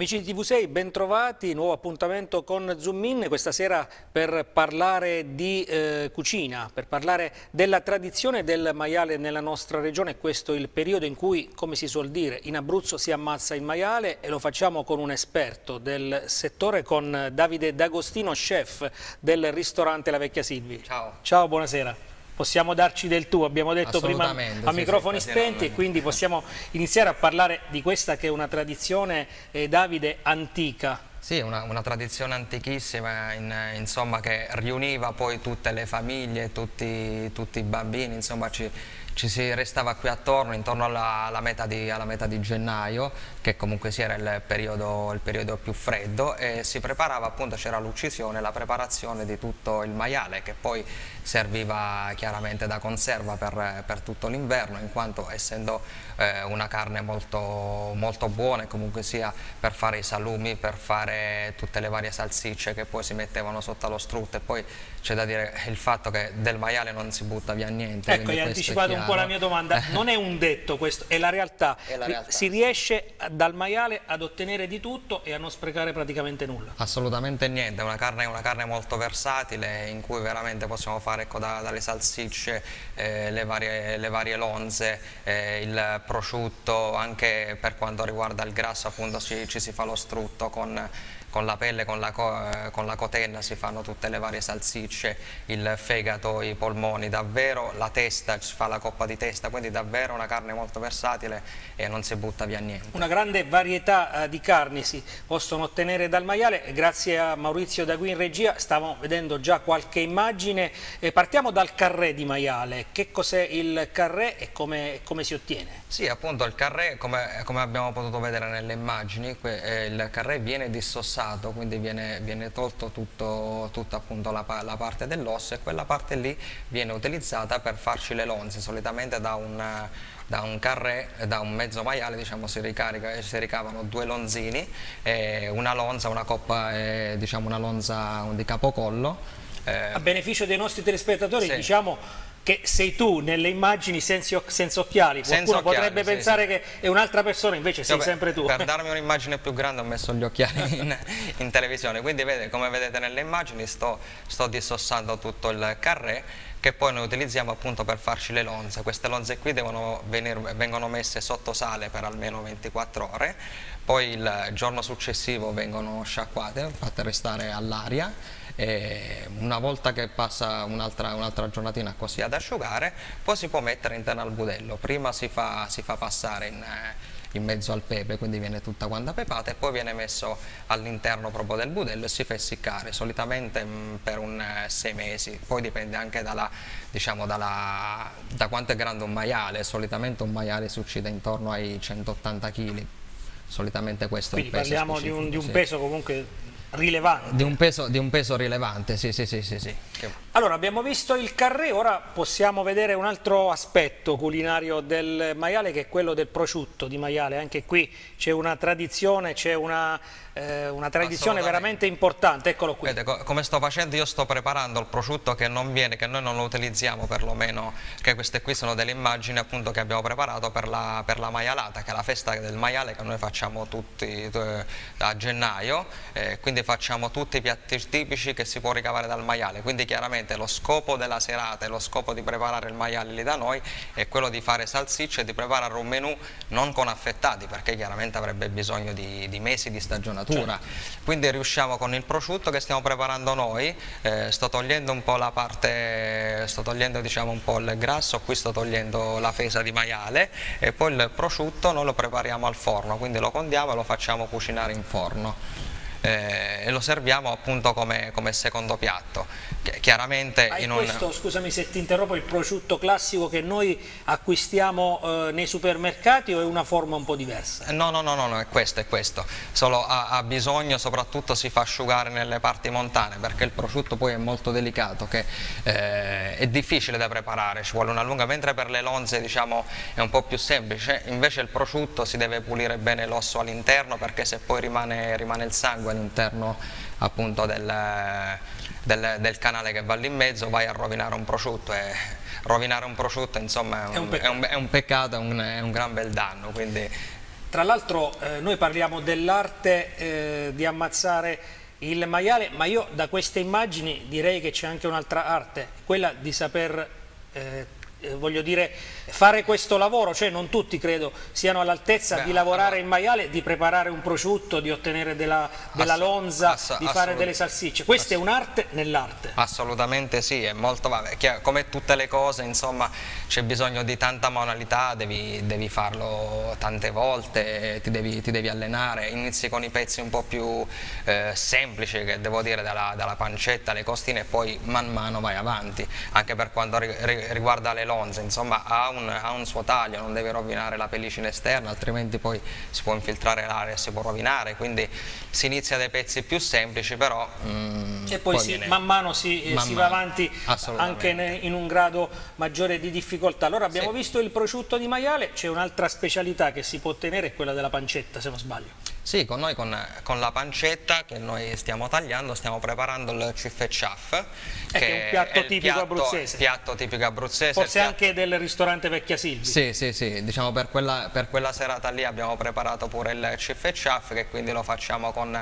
Amici di TV6, bentrovati, nuovo appuntamento con Zoom In, questa sera per parlare di cucina, per parlare della tradizione del maiale nella nostra regione. Questo è il periodo in cui, come si suol dire, in Abruzzo si ammazza il maiale e lo facciamo con un esperto del settore, con Davide D'Agostino, chef del ristorante La Vecchia Silvi. Ciao. Ciao, buonasera. Possiamo darci del tu, abbiamo detto prima a microfoni sì, spenti e quindi possiamo iniziare a parlare di questa che è una tradizione, Davide, antica. Sì, una tradizione antichissima, insomma, che riuniva poi tutte le famiglie, tutti i bambini, insomma ci si restava qui attorno, intorno alla metà di gennaio, che comunque sia era il periodo più freddo, e si preparava, appunto, c'era l'uccisione, la preparazione di tutto il maiale, che poi serviva chiaramente da conserva per tutto l'inverno, in quanto essendo una carne molto, molto buona, e comunque sia per fare i salumi, per fare tutte le varie salsicce che poi si mettevano sotto allo strutto. E poi c'è da dire il fatto che del maiale non si butta via niente. Ecco, hai anticipato un po' la mia domanda. Non è un detto questo, è la realtà. Si riesce dal maiale ad ottenere di tutto e a non sprecare praticamente nulla. Assolutamente niente, è una carne molto versatile, in cui veramente possiamo fare, ecco, dalle salsicce, le varie lonze, il prosciutto, anche per quanto riguarda il grasso, appunto ci si fa lo strutto con la pelle, con la cotenna si fanno tutte le varie salsicce, il fegato, i polmoni, davvero la testa, si fa la coppa di testa, quindi davvero una carne molto versatile e non si butta via niente. Una grande varietà di carni si possono ottenere dal maiale, grazie a Maurizio D'Agui in regia stiamo vedendo già qualche immagine. Partiamo dal carré di maiale. Che cos'è il carré e come si ottiene? Sì, appunto il carré, come abbiamo potuto vedere nelle immagini, il carré viene dissossato, quindi viene tolto tutta appunto la parte dell'osso, e quella parte lì viene utilizzata per farci le lonze. Solitamente da un carré, da un mezzo maiale, diciamo, si ricavano due lonzini, una lonza, una coppa, diciamo una lonza di capocollo. A beneficio dei nostri telespettatori, sì, diciamo che sei tu nelle immagini senza occhiali. Qualcuno potrebbe pensare che è un'altra persona, invece sei sempre tu. Per darmi un'immagine più grande ho messo gli occhiali in televisione, quindi come vedete nelle immagini sto dissossando tutto il carré, che poi noi utilizziamo appunto per farci le lonze. Queste lonze qui vengono messe sotto sale per almeno 24 ore, poi il giorno successivo vengono sciacquate, fatte restare all'aria, e una volta che passa un'altra giornatina così ad asciugare, poi si può mettere interno al budello. Prima si fa passare in mezzo al pepe, quindi viene tutta quanta pepata, e poi viene messo all'interno proprio del budello e si fa essiccare, solitamente per 6 mesi, poi dipende anche da quanto è grande un maiale. Solitamente un maiale si uccide intorno ai 180 kg, solitamente questo è il peso. Quindi parliamo di un peso comunque rilevante. Di un peso rilevante, sì. Allora, abbiamo visto il carré, ora possiamo vedere un altro aspetto culinario del maiale, che è quello del prosciutto di maiale. Anche qui c'è una tradizione, veramente importante. Eccolo qui. Vedete, come sto facendo, io sto preparando il prosciutto che noi non lo utilizziamo, perlomeno, che queste qui sono delle immagini appunto che abbiamo preparato per la maialata, che è la festa del maiale che noi facciamo tutti a gennaio, quindi facciamo tutti i piatti tipici che si può ricavare dal maiale. Quindi chiaramente lo scopo della serata e lo scopo di preparare il maiale lì da noi è quello di fare salsicce e di preparare un menù non con affettati, perché chiaramente avrebbe bisogno di mesi di stagionatura. Quindi riusciamo con il prosciutto che stiamo preparando noi, sto togliendo un po' diciamo un po' il grasso, qui sto togliendo la fesa di maiale, e poi il prosciutto noi lo prepariamo al forno, quindi lo condiamo e lo facciamo cucinare in forno. E lo serviamo appunto come secondo piatto. Chiaramente questo, scusami se ti interrompo, il prosciutto classico che noi acquistiamo nei supermercati, o è una forma un po' diversa? No, è questo, solo ha bisogno, soprattutto si fa asciugare nelle parti montane, perché il prosciutto poi è molto delicato, che è difficile da preparare, ci vuole una lunga, mentre per le lonze, diciamo, è un po' più semplice. Invece il prosciutto si deve pulire bene l'osso all'interno, perché se poi rimane il sangue all'interno appunto del canale che va lì in mezzo, vai a rovinare un prosciutto, e rovinare un prosciutto, insomma, è un peccato, è un gran bel danno. Quindi Tra l'altro noi parliamo dell'arte di ammazzare il maiale, ma io da queste immagini direi che c'è anche un'altra arte, quella di saper voglio dire, fare questo lavoro, cioè non tutti credo siano all'altezza di lavorare il maiale, di preparare un prosciutto, di ottenere della lonza, di fare delle salsicce. Questa è un'arte nell'arte. Assolutamente sì, è molto, vabbè, come tutte le cose, insomma, c'è bisogno di tanta manualità, devi farlo tante volte, ti devi allenare, inizi con i pezzi un po' più semplici, che devo dire, dalla pancetta alle costine, e poi man mano vai avanti, anche per quanto riguarda le lonze, insomma ha un suo taglio, non deve rovinare la pellicina esterna, altrimenti poi si può infiltrare l'aria e si può rovinare, quindi si inizia dai pezzi più semplici, però e poi man mano si va avanti anche in un grado maggiore di difficoltà. Allora abbiamo visto il prosciutto di maiale, c'è un'altra specialità che si può ottenere, è quella della pancetta, se non sbaglio. Sì, con noi, con la pancetta che noi stiamo tagliando, stiamo preparando il ciuff e ciaff, che è un piatto tipico abruzzese. Piatto tipico abruzzese. Forse anche del ristorante Vecchia Silvi. Sì, diciamo per quella serata lì abbiamo preparato pure il ciuff e ciaff, che quindi lo facciamo con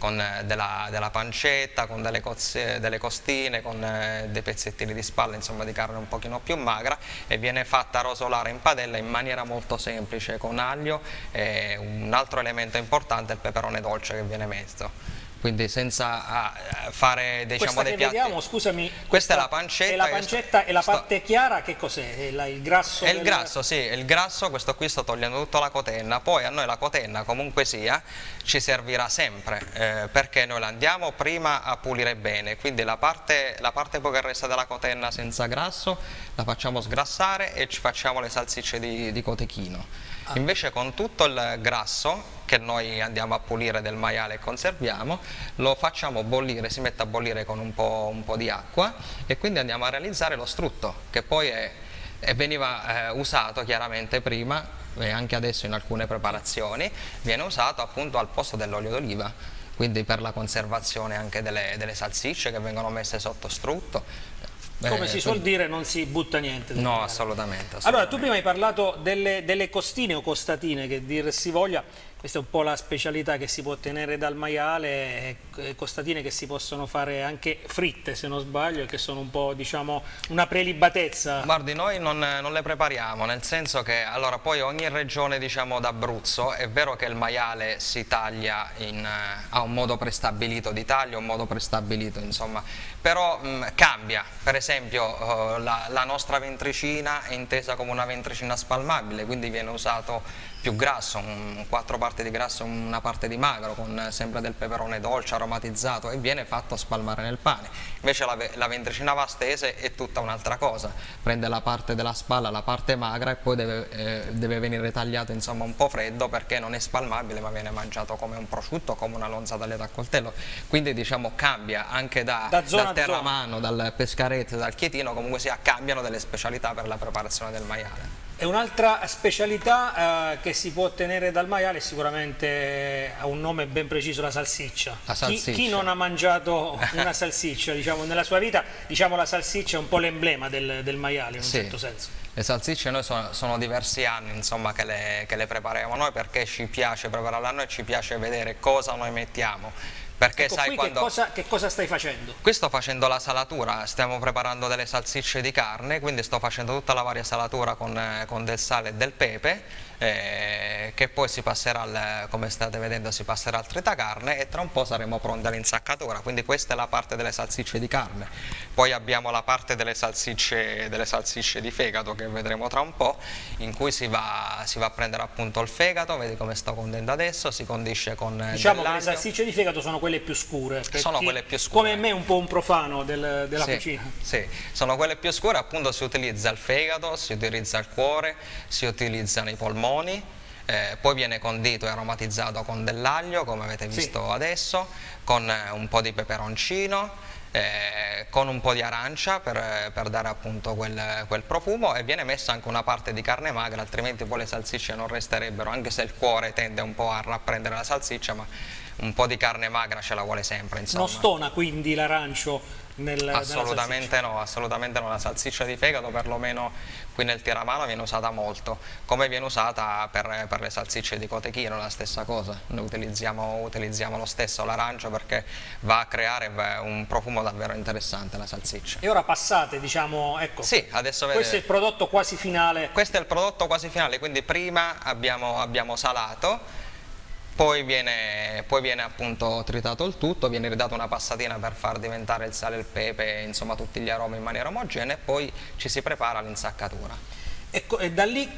della pancetta, con delle costine, con dei pezzettini di spalla, insomma di carne un pochino più magra, e viene fatta rosolare in padella in maniera molto semplice, con aglio e un altro elemento importante è il peperone dolce che viene messo. Quindi senza fare, diciamo, dei piatti. Vediamo, scusami, questa è la pancetta. E la pancetta e la parte chiara che cos'è? Il grasso? È il grasso, sì, il grasso. Questo qui sto togliendo tutta la cotenna. Poi a noi la cotenna comunque sia ci servirà sempre, perché noi la andiamo prima a pulire bene, quindi la parte poi che resta della cotenna senza grasso la facciamo sgrassare e ci facciamo le salsicce di cotechino. Invece con tutto il grasso che noi andiamo a pulire del maiale e conserviamo, lo facciamo bollire, si mette a bollire con un po' di acqua, e quindi andiamo a realizzare lo strutto, che poi veniva usato chiaramente prima, e anche adesso in alcune preparazioni, viene usato appunto al posto dell'olio d'oliva, quindi per la conservazione anche delle salsicce che vengono messe sotto strutto. Come si suol dire, non si butta niente. No, assolutamente. Allora, tu prima hai parlato delle costine o costatine, che dir si voglia. Questa è un po' la specialità che si può ottenere dal maiale, costatine che si possono fare anche fritte, se non sbaglio, e che sono un po', diciamo, una prelibatezza. Guardi, noi non le prepariamo, nel senso che, allora, poi ogni regione, diciamo, d'Abruzzo, è vero che il maiale si taglia ha un modo prestabilito di taglio, un modo prestabilito, insomma, però cambia. Per esempio, la nostra ventricina è intesa come una ventricina spalmabile, quindi viene usato più grasso, 4 parti di grasso, una parte di magro, con sempre del peperone dolce aromatizzato, e viene fatto spalmare nel pane. Invece la ventricina vastese è tutta un'altra cosa, prende la parte della spalla, la parte magra, e poi deve venire tagliato, insomma, un po' freddo, perché non è spalmabile ma viene mangiato come un prosciutto, come una lonza tagliata a coltello. Quindi, diciamo, cambia anche dal terramano, dal pescaretto, dal chietino, comunque sia, cambiano delle specialità per la preparazione del maiale. E un'altra specialità che si può ottenere dal maiale sicuramente ha un nome ben preciso, la salsiccia. La salsiccia. Chi non ha mangiato una salsiccia, diciamo, nella sua vita, diciamo, la salsiccia è un po' l'emblema del maiale, in un certo senso. Le salsicce noi sono diversi anni, insomma, che le prepariamo noi, perché ci piace prepararla noi e ci piace vedere cosa noi mettiamo. Perché ecco, sai, che cosa stai facendo? Qui sto facendo la salatura, stiamo preparando delle salsicce di carne, quindi sto facendo tutta la varia salatura con del sale e del pepe, che poi si passerà, come state vedendo, si passerà al tritacarne, e tra un po' saremo pronti all'insaccatura. Quindi questa è la parte delle salsicce di carne. Poi abbiamo la parte delle salsicce di fegato, che vedremo tra un po', in cui si va a prendere appunto il fegato, vedi come sto condendo adesso, si condisce con, diciamo che le salsicce di fegato sono quelle più scure. Sono quelle più scure. Come me, un po' un profano della cucina. Sì, sono quelle più scure, appunto si utilizza il fegato, si utilizza il cuore, si utilizzano i polmoni, poi viene condito e aromatizzato con dell'aglio, come avete visto adesso, con un po' di peperoncino, con un po' di arancia per dare appunto quel profumo, e viene messa anche una parte di carne magra, altrimenti poi le salsicce non resterebbero, anche se il cuore tende un po' a rapprendere la salsiccia, ma un po' di carne magra ce la vuole sempre, insomma. Non stona quindi l'arancio Assolutamente no, assolutamente no. La salsiccia di fegato perlomeno qui nel Tiramano viene usata molto, come viene usata per le salsicce di cotechino, la stessa cosa. Noi utilizziamo lo stesso l'arancio perché va a creare un profumo davvero interessante la salsiccia. E ora passate, diciamo, ecco, sì, adesso vedete, questo è il prodotto quasi finale. Questo è il prodotto quasi finale, quindi prima abbiamo salato, poi viene appunto tritato il tutto, viene ridato una passatina per far diventare il sale e il pepe, insomma tutti gli aromi in maniera omogenea, e poi ci si prepara l'insaccatura. E da lì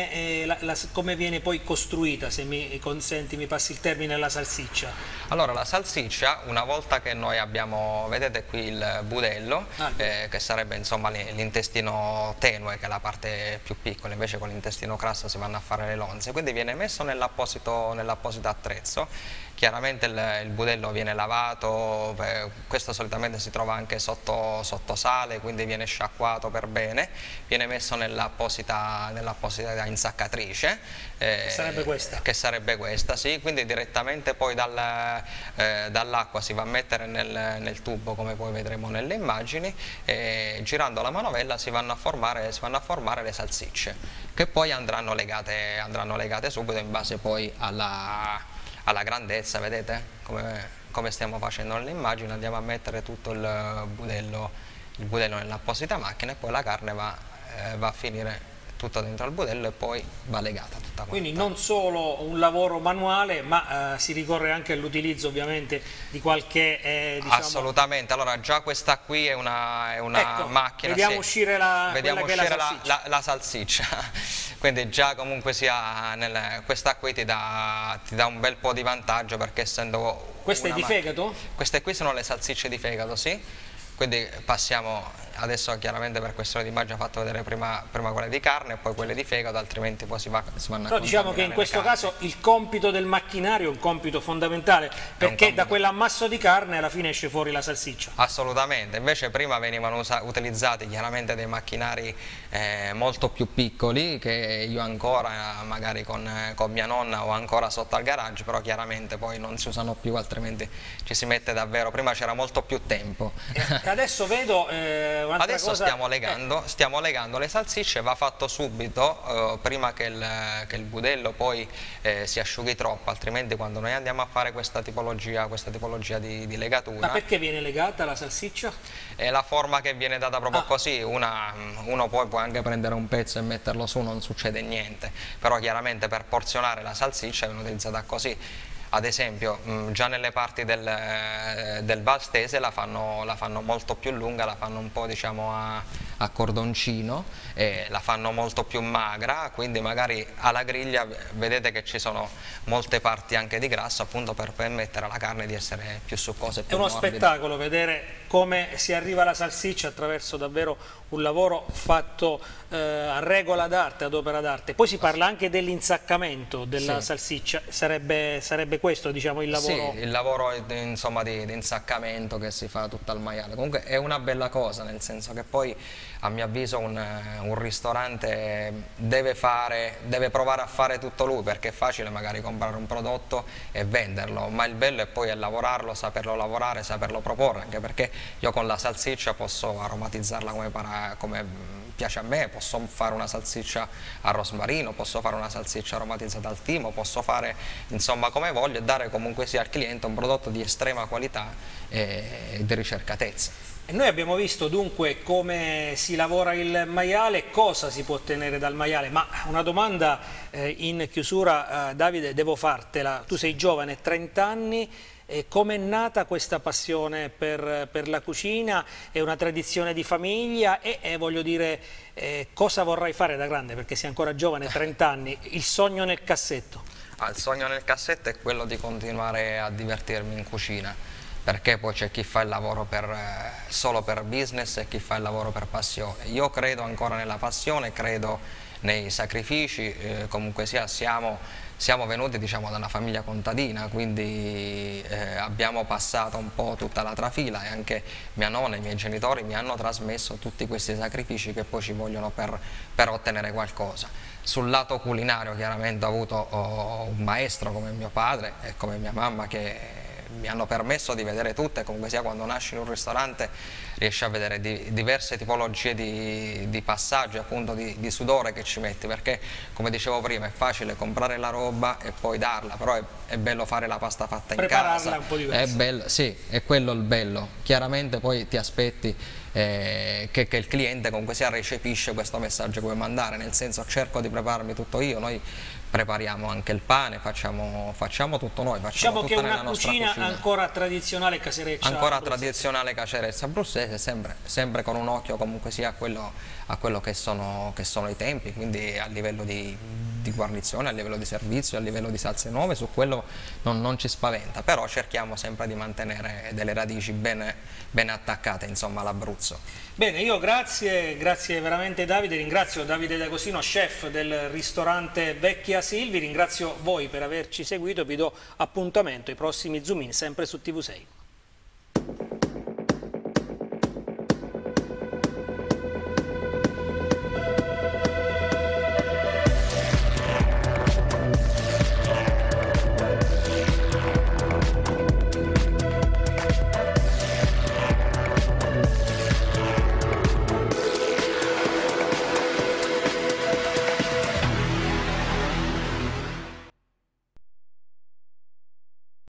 come viene poi costruita, se mi consenti, mi passi il termine, la salsiccia? Allora, la salsiccia, una volta che noi abbiamo, vedete qui il budello, che sarebbe insomma l'intestino tenue, che è la parte più piccola, invece con l'intestino grasso si vanno a fare le lonze, quindi viene messo nell'apposito attrezzo. Chiaramente il budello viene lavato, questo solitamente si trova anche sotto sale, quindi viene sciacquato per bene, viene messo nell'apposita insaccatrice. Che sarebbe questa? Che sarebbe questa, sì, quindi direttamente poi dall'acqua si va a mettere nel tubo, come poi vedremo nelle immagini, e girando la manovella si vanno a formare le salsicce, che poi andranno legate subito in base poi alla grandezza, vedete come stiamo facendo nelle immagini. Andiamo a mettere tutto il budello nell'apposita macchina, e poi la carne va a finire tutto dentro al budello e poi va legata tutta quanta. Quindi non solo un lavoro manuale, ma si ricorre anche all'utilizzo ovviamente di qualche diciamo... Assolutamente. Allora, già questa qui è una ecco, macchina, vediamo uscire la salsiccia. Quindi già comunque questa qui ti dà un bel po' di vantaggio, perché essendo questa è di fegato? Queste qui sono le salsicce di fegato, sì. Quindi passiamo, adesso chiaramente per questione di immagine ho fatto vedere prima quelle di carne e poi quelle di fegato, altrimenti poi si vanno a... Però diciamo che in questo caso il compito del macchinario è un compito fondamentale, perché da quell'ammasso di carne alla fine esce fuori la salsiccia. Assolutamente, invece prima venivano utilizzati chiaramente dei macchinari molto più piccoli, che io ancora magari con mia nonna ho ancora sotto al garage, però chiaramente poi non si usano più, altrimenti ci si mette davvero, prima c'era molto più tempo. Adesso vedo un'altra cosa. Stiamo legando le salsicce, va fatto subito, prima che il budello poi si asciughi troppo, altrimenti quando noi andiamo a fare questa tipologia di legatura... Ma perché viene legata la salsiccia? È la forma che viene data proprio così, uno poi può anche prendere un pezzo e metterlo su, non succede niente, però chiaramente per porzionare la salsiccia viene utilizzata così. Ad esempio, già nelle parti del Valstese la fanno molto più lunga, la fanno un po' diciamo a cordoncino, e la fanno molto più magra, quindi magari alla griglia vedete che ci sono molte parti anche di grasso, appunto per permettere alla carne di essere più succosa e più morbida. È uno spettacolo vedere come si arriva alla salsiccia attraverso davvero un lavoro fatto a regola d'arte, ad opera d'arte. Poi si parla anche dell'insaccamento della salsiccia, sarebbe questo diciamo il lavoro? Sì, il lavoro insomma di insaccamento che si fa tutto al maiale. Comunque è una bella cosa, nel senso che poi a mio avviso un ristorante deve provare a fare tutto lui, perché è facile magari comprare un prodotto e venderlo, ma il bello è poi lavorarlo, saperlo lavorare, saperlo proporre, anche perché io con la salsiccia posso aromatizzarla come piace a me, posso fare una salsiccia a rosmarino, posso fare una salsiccia aromatizzata al timo, posso fare insomma come voglio, e dare comunque sia al cliente un prodotto di estrema qualità e di ricercatezza. E noi abbiamo visto dunque come si lavora il maiale, cosa si può ottenere dal maiale, ma una domanda in chiusura, Davide, devo fartela. Tu sei giovane, 30 anni, come è nata questa passione per la cucina? È una tradizione di famiglia e voglio dire, cosa vorrai fare da grande? Perché sei ancora giovane, 30 anni, il sogno nel cassetto? Il sogno nel cassetto è quello di continuare a divertirmi in cucina, perché poi c'è chi fa il lavoro solo per business e chi fa il lavoro per passione. Io credo ancora nella passione, credo nei sacrifici, comunque sia siamo siamo venuti diciamo da una famiglia contadina, quindi abbiamo passato un po' tutta la trafila e anche mia nonna e i miei genitori mi hanno trasmesso tutti questi sacrifici che poi ci vogliono per ottenere qualcosa. Sul lato culinario chiaramente ho avuto un maestro come mio padre e come mia mamma che mi hanno permesso di vedere tutte, comunque sia quando nasci in un ristorante riesci a vedere diverse tipologie di passaggi, appunto di sudore che ci metti, perché come dicevo prima è facile comprare la roba e poi darla, però è bello fare la pasta fatta in casa, un po' diverso. è bello, sì, è quello il bello, chiaramente poi ti aspetti che il cliente comunque sia recepisce questo messaggio che vuoi mandare, nel senso cerco di prepararmi tutto io, noi prepariamo anche il pane, facciamo tutto noi, facciamo Diciamo tutta che è nella una nostra cucina cucina. ancora tradizionale casereccia. Ancora abruzzese. tradizionale cacerezza abruzzese, sempre con un occhio comunque sia a quello che sono i tempi, quindi a livello di guarnizione, a livello di servizio, a livello di salse nuove, su quello non ci spaventa, però cerchiamo sempre di mantenere delle radici ben attaccate insomma all'Abruzzo. Bene, io grazie veramente Davide, ringrazio Davide D'Agostino, chef del ristorante Vecchia Silvi, ringrazio voi per averci seguito e vi do appuntamento ai prossimi Zoom In sempre su TV6.